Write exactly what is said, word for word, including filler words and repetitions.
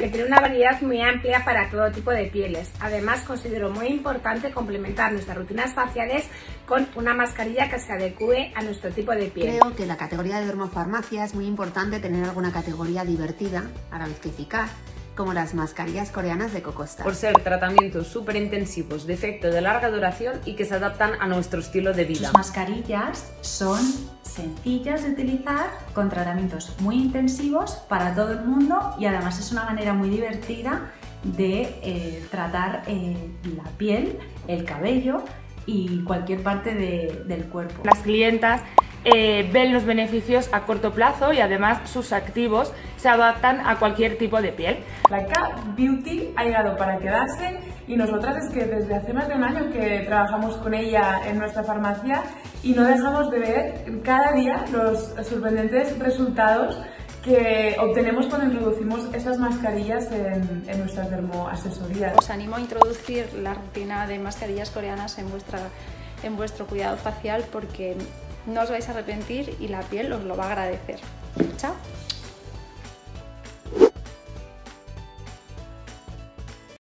que tiene una variedad muy amplia para todo tipo de pieles. Además, considero muy importante complementar nuestras rutinas faciales con una mascarilla que se adecue a nuestro tipo de piel. Creo que en la categoría de dermofarmacia es muy importante tener alguna categoría divertida, a la vez que eficaz, como las mascarillas coreanas de Coco Star. Por ser tratamientos súper intensivos, de efecto de larga duración y que se adaptan a nuestro estilo de vida. Sus mascarillas son sencillas de utilizar, con tratamientos muy intensivos para todo el mundo, y además es una manera muy divertida de eh, tratar eh, la piel, el cabello y cualquier parte de, del cuerpo. Las clientas eh, ven los beneficios a corto plazo y además sus activos se adaptan a cualquier tipo de piel. La K-Beauty ha llegado para quedarse y nosotras es que desde hace más de un año que trabajamos con ella en nuestra farmacia y no dejamos de ver cada día los sorprendentes resultados que obtenemos cuando introducimos estas mascarillas en, en nuestras dermoasesorías. Os animo a introducir la rutina de mascarillas coreanas en, vuestra, en vuestro cuidado facial porque no os vais a arrepentir y la piel os lo va a agradecer. Chao.